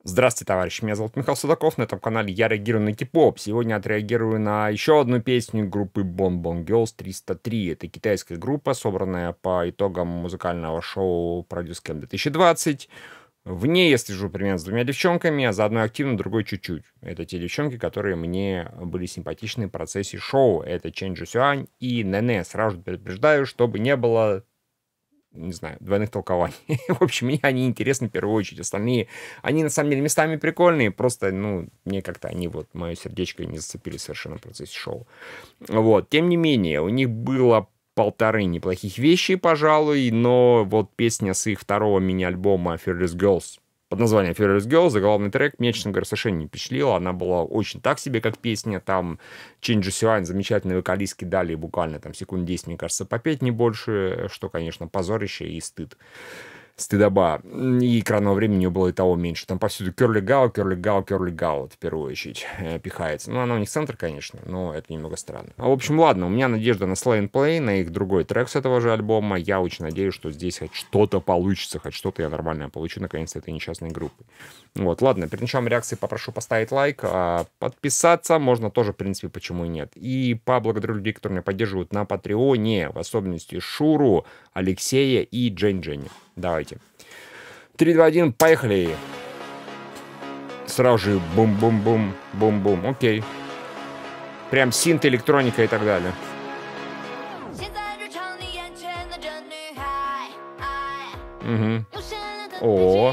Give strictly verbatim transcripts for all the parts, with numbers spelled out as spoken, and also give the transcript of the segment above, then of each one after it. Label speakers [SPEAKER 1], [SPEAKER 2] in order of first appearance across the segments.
[SPEAKER 1] Здравствуйте, товарищи, меня зовут Михаил Судаков, на этом канале я реагирую на кей-поп. Сегодня отреагирую на еще одну песню группы Bon Bon Girls триста три. Это китайская группа, собранная по итогам музыкального шоу Produce Camp две тысячи двадцать. В ней я слежу примерно с двумя девчонками, а за одной активно, другой чуть-чуть. Это те девчонки, которые мне были симпатичны в процессе шоу. Это Чен Джусюань и Нэне. Сразу предупреждаю, чтобы не было... не знаю, двойных толкований. В общем, мне они интересны в первую очередь. Остальные, они на самом деле местами прикольные, просто, ну, мне как-то они вот, мое сердечко не зацепили совершенно в процессе шоу. Вот, тем не менее, у них было полторы неплохих вещи, пожалуй, но вот песня с их второго мини-альбома Fearless Girls под названием Fearless Girls, заглавный трек, меня, честно говоря, совершенно не впечатлила. Она была очень так себе, как песня. Там Чен Джусюань, замечательный вокалистки, дали буквально там секунд десять, мне кажется, попеть не больше, что, конечно, позорище и стыд. Стыдоба. И экранного времени у нее было и того меньше. Там повсюду Curly Gal, Curly Gal, Curly Gal, в первую очередь, э, пихается. Ну, она у них центр, конечно, но это немного странно. А, в общем, ладно, у меня надежда на Slay and Play, на их другой трек с этого же альбома. Я очень надеюсь, что здесь хоть что-то получится, хоть что-то я нормальное получу, наконец, этой несчастной группы. Вот, ладно, перед началом реакции попрошу поставить лайк, а подписаться можно тоже, в принципе, почему и нет. И поблагодарю людей, которые меня поддерживают на Патреоне, в особенности Шуру, Алексея и Джейн Дженни. Давайте. три, два, один, поехали. Сразу же бум-бум-бум, бум-бум. Окей. Прям синт, электроника и так далее. Угу. О.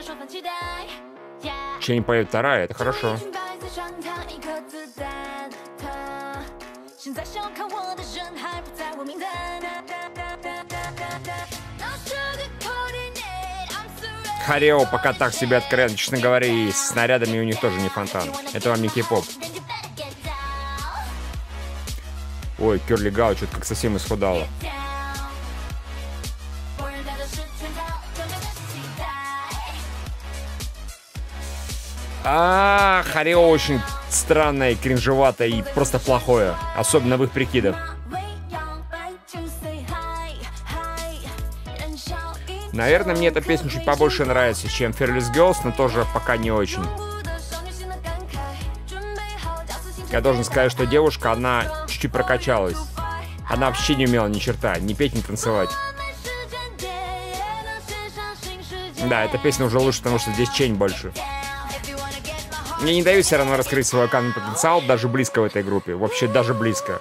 [SPEAKER 1] Чень поет вторая, это хорошо. Харео пока так себе откровенно, честно говоря, и с снарядами у них тоже не фонтан. Это вам не кей-поп. Ой, Curly Gal что-то как совсем исхудала. А, Харео очень странное, кринжеватое и просто плохое. Особенно в их прикидах. Наверное, мне эта песня чуть побольше нравится, чем Fearless Girls, но тоже пока не очень. Я должен сказать, что девушка, она чуть-чуть прокачалась. Она вообще не умела ни черта, ни петь, ни танцевать. Да, эта песня уже лучше, потому что здесь Чень больше. Мне не дают все равно раскрыть свой вокальный потенциал, даже близко в этой группе. Вообще даже близко.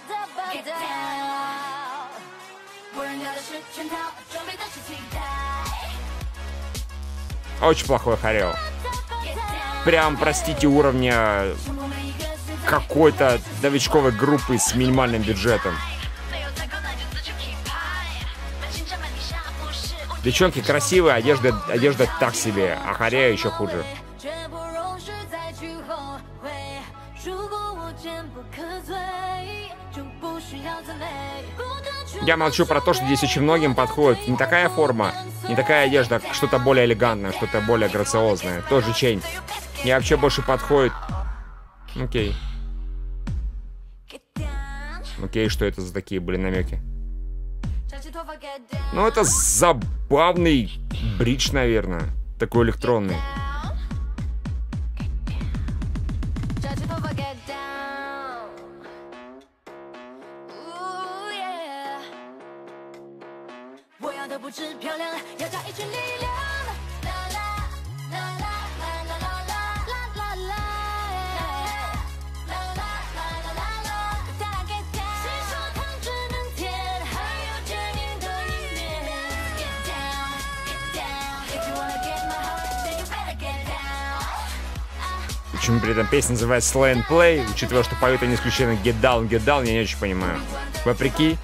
[SPEAKER 1] Очень плохой Харео. Прям, простите, уровня какой-то новичковой группы с минимальным бюджетом. Девчонки красивые, одежда, одежда так себе, а Харео еще хуже. Я молчу про то, что здесь очень многим подходит не такая форма, не такая одежда, что-то более элегантное, что-то более грациозное. Тоже Чень. Мне вообще больше подходит... Окей. Окей, что это за такие были намеки? Ну, это забавный бридж, наверное. Такой электронный. Почему при этом песня называется Slay and Play, учитывая, что поют они исключительно Get Down, Get Down, я не очень понимаю. Вопреки.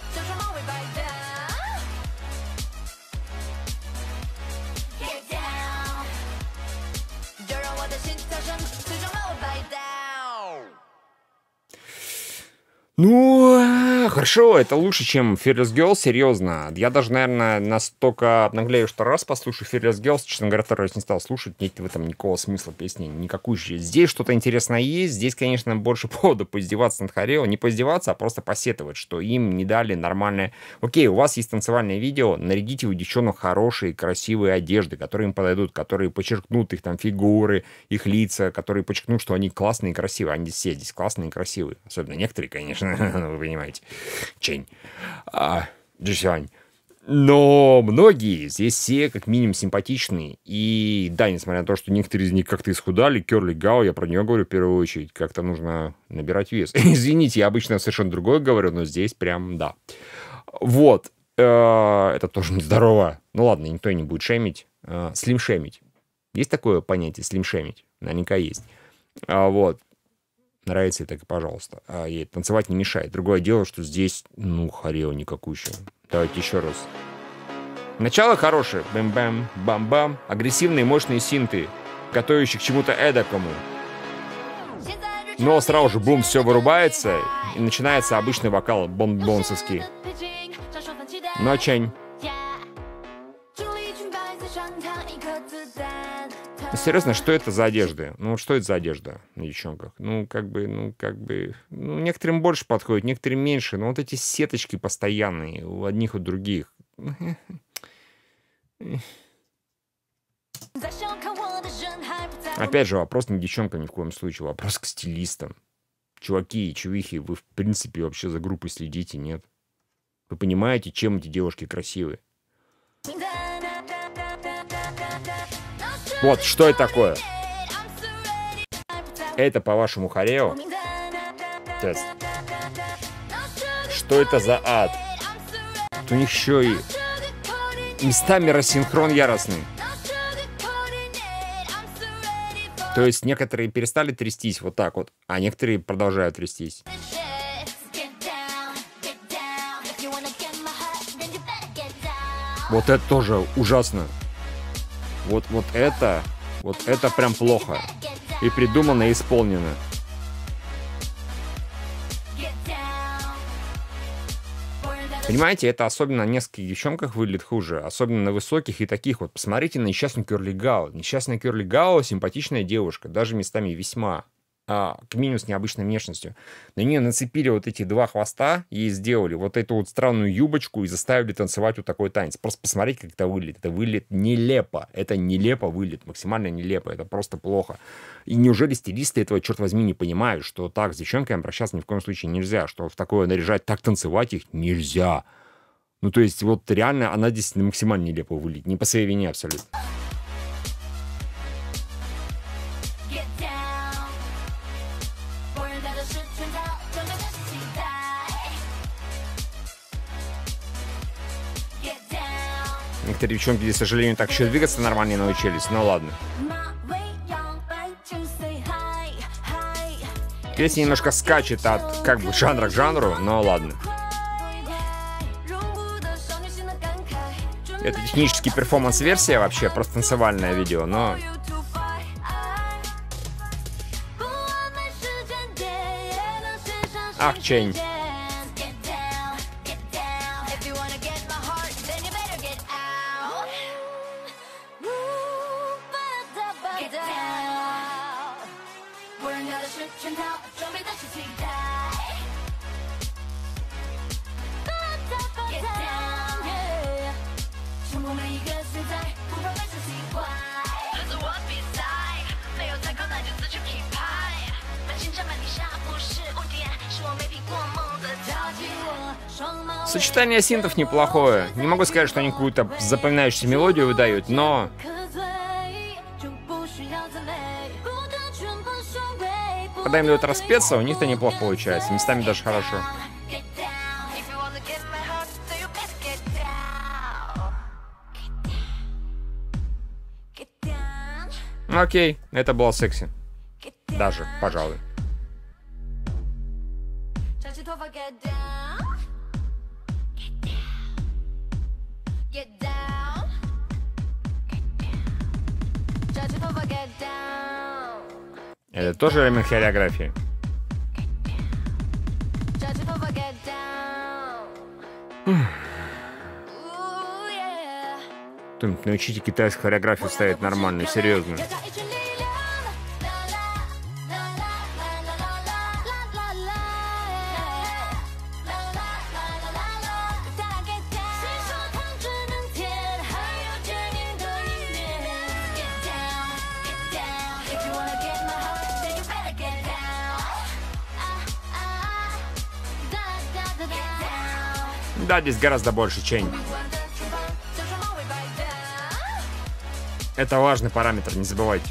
[SPEAKER 1] Ну, хорошо, это лучше, чем Fearless Girls, серьезно. Я даже, наверное, настолько обнаглею, что раз послушаю Fearless Girls, честно говоря, второй раз не стал слушать, нет в этом никакого смысла песни, никакой. Здесь что-то интересное есть, здесь, конечно, больше повода поиздеваться над Хорео, не поиздеваться, а просто посетовать, что им не дали нормальное... Окей, у вас есть танцевальное видео, нарядите у девчонок хорошие, красивые одежды, которые им подойдут, которые подчеркнут их там фигуры, их лица, которые подчеркнут, что они классные и красивые. Они все здесь классные и красивые. Особенно некоторые, конечно, вы понимаете. Чень. А, Джисюань. Но многие здесь все как минимум симпатичные. И да, несмотря на то, что некоторые из них как-то исхудали, Кёрли Гао, я про нее говорю в первую очередь, как-то нужно набирать вес. Извините, я обычно совершенно другое говорю, но здесь прям да. Вот. Это тоже нездорово. Ну ладно, никто не будет шемить. Слим-шемить. Есть такое понятие слим-шемить? Наверняка есть. Вот. Нравится и так и пожалуйста. А ей танцевать не мешает. Другое дело, что здесь, ну, Хорео никакущая. Давайте еще раз. Начало хорошее. Бэм-бэм, бам-бам. Агрессивные мощные синты, готовящие к чему-то эдакому. Но сразу же бум, все вырубается, и начинается обычный вокал бон-бонсовский. Но чень. Серьезно, что это за одежда? Ну, что это за одежда на девчонках? Ну, как бы, ну, как бы... Ну, некоторым больше подходит, некоторым меньше. Но вот эти сеточки постоянные у одних, у других. Опять же, вопрос не к девчонкам ни в коем случае. Вопрос к стилистам. Чуваки и чувихи, вы, в принципе, вообще за группой следите, нет? Вы понимаете, чем эти девушки красивы? Вот, что это такое? Это, по-вашему, Хорео? Тест. Что это за ад? Тут у них еще и местами рассинхрон яростный. То есть некоторые перестали трястись вот так вот, а некоторые продолжают трястись. Вот это тоже ужасно. Вот, вот это, вот это прям плохо. И придумано, и исполнено. Понимаете, это особенно на нескольких девчонках выглядит хуже. Особенно на высоких и таких вот. Посмотрите на несчастную Кёрли Гао. Несчастная Кёрли Гао симпатичная девушка. Даже местами весьма. А, к минимум с необычной внешностью. На нее нацепили вот эти два хвоста, ей сделали вот эту вот странную юбочку и заставили танцевать вот такой танец. Просто посмотрите, как это выглядит. Это выглядит нелепо. Это нелепо выглядит, максимально нелепо. Это просто плохо. И неужели стилисты этого, черт возьми, не понимают, что так с девчонками обращаться ни в коем случае нельзя, что в такое наряжать, так танцевать их нельзя. Ну, то есть, вот реально она здесь максимально нелепо выглядит. Не по своей вине абсолютно. Некоторые девчонки здесь, к сожалению, так еще двигаться нормально не научились. Ну ладно. Песня немножко скачет от как бы жанра к жанру, но ладно. Это технически перформанс-версия вообще, просто танцевальное видео, но... Ах, чень. Сочетание синтов неплохое. Не могу сказать, что они какую-то запоминающуюся мелодию выдают, но... Когда им дают распеться, у них-то неплохо получается. Местами даже хорошо. Окей, это было секси. Даже, пожалуй. Это тоже элемент хореографии. Кто-нибудь научите китайскую хореографию ставить нормальную, серьезную. Да, здесь гораздо больше чень. Это важный параметр, не забывайте.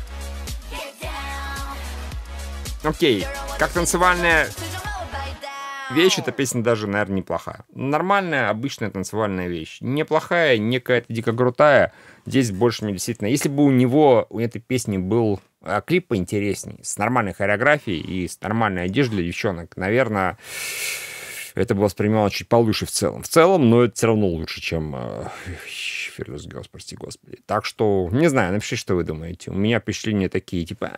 [SPEAKER 1] Окей, как танцевальная вещь, эта песня даже, наверное, неплохая. Нормальная, обычная танцевальная вещь. Неплохая, не какая-то дико крутая. Здесь больше мне действительно... Если бы у него, у этой песни был а, клип поинтересней, с нормальной хореографией и с нормальной одеждой для девчонок, наверное... это было воспринимало чуть получше в целом. В целом, но это все равно лучше, чем э, Fearless Girls, прости господи. Так что, не знаю, напишите, что вы думаете. У меня впечатления такие, типа...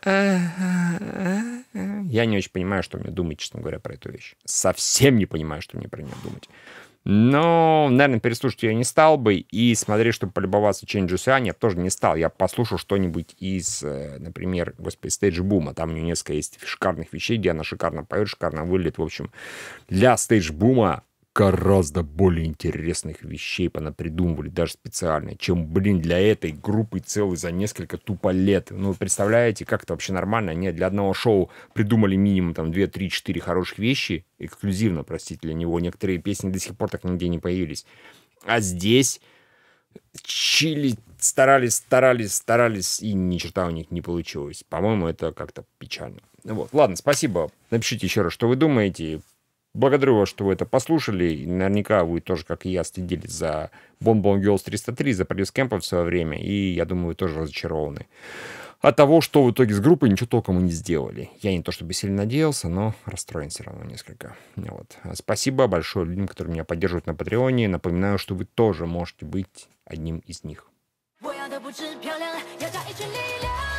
[SPEAKER 1] Я не очень понимаю, что мне думать, честно говоря, про эту вещь. Совсем не понимаю, что мне про нее думать. Но, наверное, переслушать я не стал бы. И смотреть, чтобы полюбоваться Change Juicy, я тоже не стал. Я послушал что-нибудь из, например, господи, Stage Boom. Там у нее несколько есть шикарных вещей, где она шикарно поет, шикарно выглядит. В общем, для Stage Boom гораздо более интересных вещей понапридумывали, даже специально, чем, блин, для этой группы целый за несколько тупо лет. Ну, вы представляете, как это вообще нормально? Нет, для одного шоу придумали минимум там две, три, четыре хороших вещи, эксклюзивно, простите, для него. Некоторые песни до сих пор так нигде не появились. А здесь чили, старались, старались, старались, и ни черта у них не получилось. По-моему, это как-то печально. Вот, ладно, спасибо. Напишите еще раз, что вы думаете. Благодарю вас, что вы это послушали. Наверняка вы тоже, как и я, следили за Bon Bon Girls триста три, за Produce Camp в свое время. И я думаю, вы тоже разочарованы от того, что в итоге с группой ничего толком и не сделали. Я не то чтобы сильно надеялся, но расстроен все равно несколько. Вот. Спасибо большое людям, которые меня поддерживают на Патреоне. Напоминаю, что вы тоже можете быть одним из них.